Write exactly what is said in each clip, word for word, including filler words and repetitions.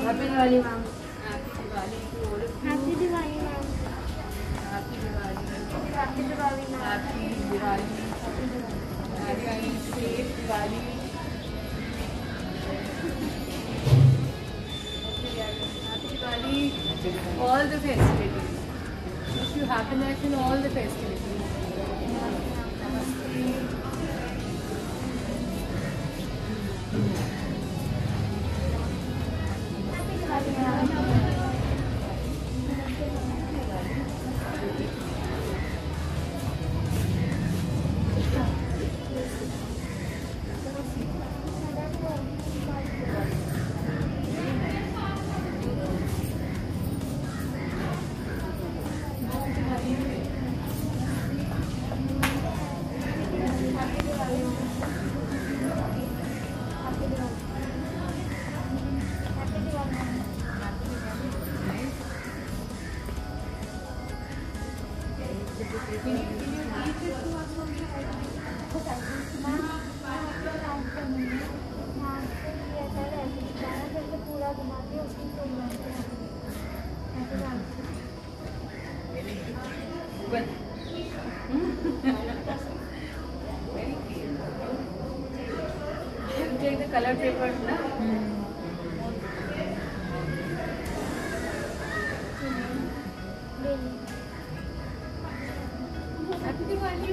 Happy Diwali, ma'am. Happy Diwali to all of you. Happy Diwali, ma'am. Happy Diwali. Happy Diwali, ma'am. Happy Diwali. Happy safe Diwali. Happy Diwali. All the festivities. Wish you happiness in all the festivities. Namaste. Good. Very clear. You take the color paper now. Happy Diwali.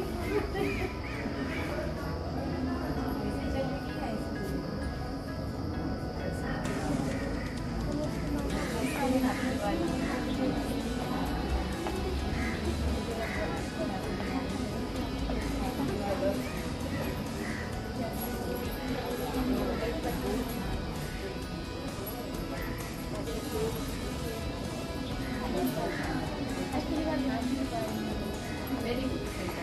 Happy Diwali. Very good.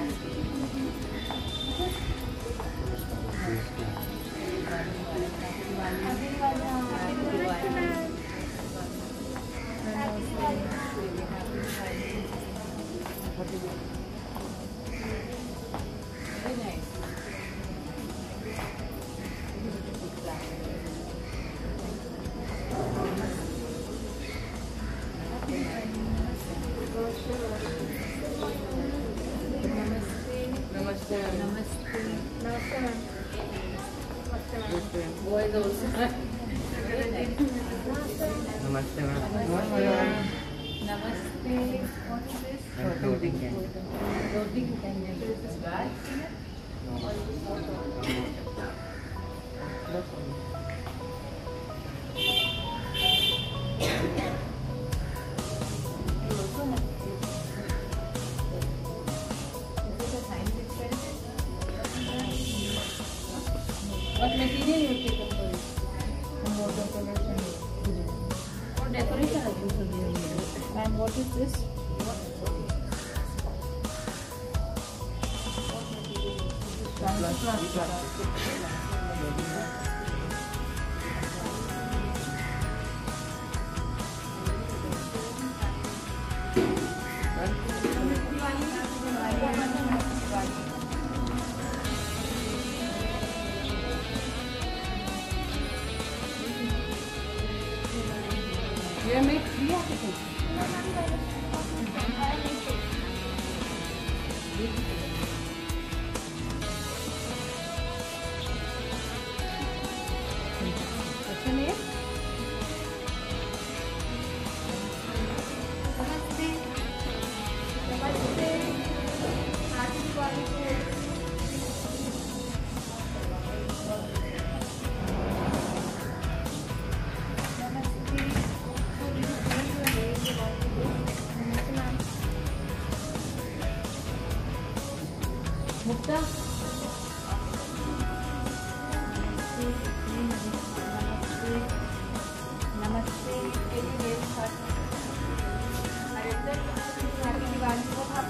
Very nice. Namaste. Namaste. Namaste, ma'am. Boys also. Very nice. Namaste, ma'am. Namaste. What is this? Loading can. Loading can. This is bad. What material you take up for it? Watercolors and for decoration I use only. And what is this? You have made three articles. What's your name? Namaste. Namaste. Happy Diwali to all. Mukta? Namaste. Very very hot. Happy Diwali to all.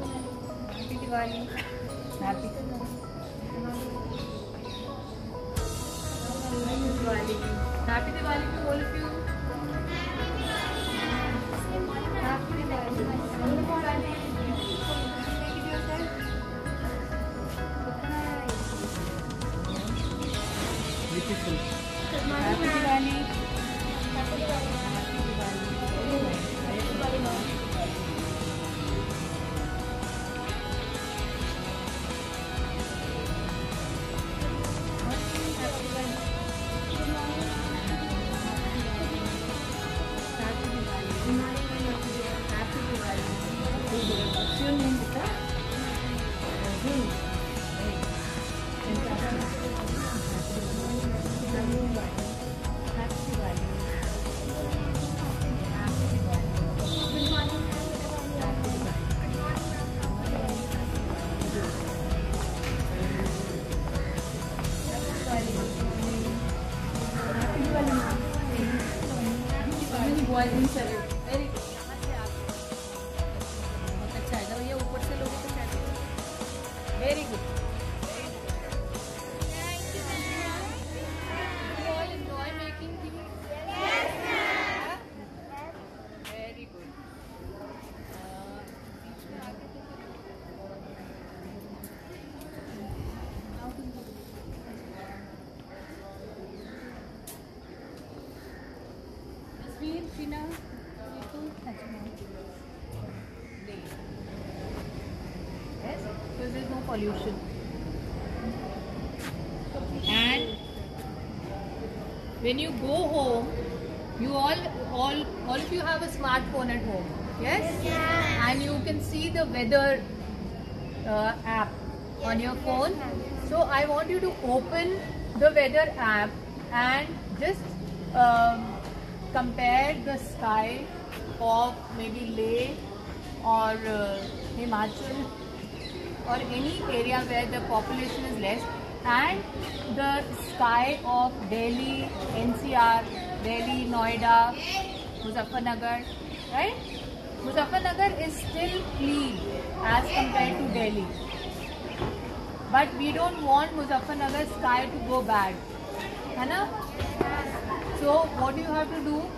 Happy Diwali. Happy. Diwali. Happy Diwali to all of you. Happy Diwali. Happy Diwali. Take it yourself. Nice. Beautiful. Good morning, Happy ma'am. Diwali. Happy Diwali. Happy Diwali. Happy Diwali, ma'am. Happy Diwali. Good morning, Happy Diwali. Good morning, ma'am. Happy Diwali. What's your name, Vita? Arjun. Happy Diwali. Happy Diwali. Good morning, Happy Diwali. Happy Diwali, ma'am. Many boys in salute. Very good. यहाँ से आप बहुत अच्छा है. जब ये ऊपर से लोगे तो कैसे? Very good. You all enjoy making these? Yes, ma'am. Very good. Uh, बीच में आके तो How to do? Jasveer, Sheena, Ritu, yes, because there is no pollution. And when you go home, you all, all, all of you have a smartphone at home. Yes? Yeah. And you can see the weather uh, app on your phone. So I want you to open the weather app and just um, compare the sky of maybe Leh or uh, Himachal or any area where the population is less and the sky of Delhi, N C R, Delhi, Noida, Muzaffarnagar, right? Muzaffarnagar is still clean as compared to Delhi. But we don't want Muzaffarnagar sky to go bad. है ना? So what do you have to do?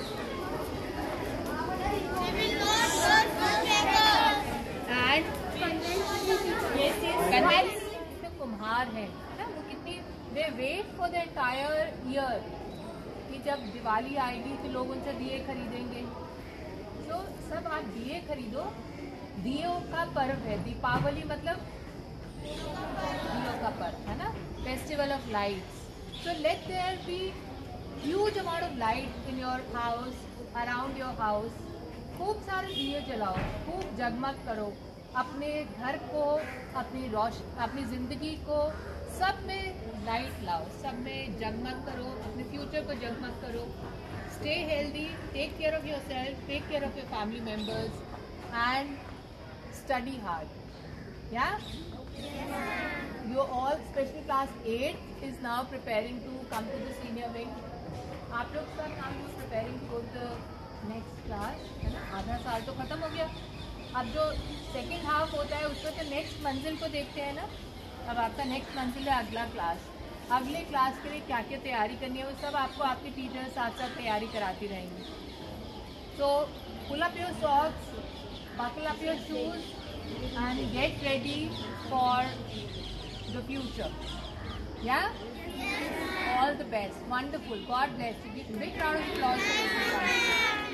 And yes, yes, convince the कुम्हार है, है ना? वो कितनी they wait for the entire year कि जब दिवाली आएगी तो लोग उनसे दिए खरीदेंगे. तो सब आप दिए खरीदो. दियों का पर्व है. दीपावली मतलब दियों का पर्व है ना? Festival of lights. So let there be huge amount of light in your house, around your house. खूब सारे दिए जलाओ, खूब जगमग करो. अपने घर को, अपनी रोश अपनी जिंदगी को सब में लाइट लाओ, सब में जगमग करो, अपने फ्यूचर को जगमग करो. Stay healthy, take care of yourself, take care of your family members and study hard. Yeah? You all, especially class eight, is now preparing to come to the senior wing. आप लोग सब now you preparing to go to the next class, है ना? आधा साल तो खत्म हो गया. अब जो सेकेंड हाफ होता है उसको तो नेक्स्ट मंजिल को देखते हैं ना. अब आपका नेक्स्ट मंजिल है अगला क्लास. अगले क्लास के लिए क्या क्या तैयारी करनी है वो सब आपको आपके टीचर साथ साथ तैयारी कराती रहेंगी. So pull up your socks, buckle up your shoes and get ready for the future. Yeah? All the best. Wonderful. God bless you. Give a big round of applause for this.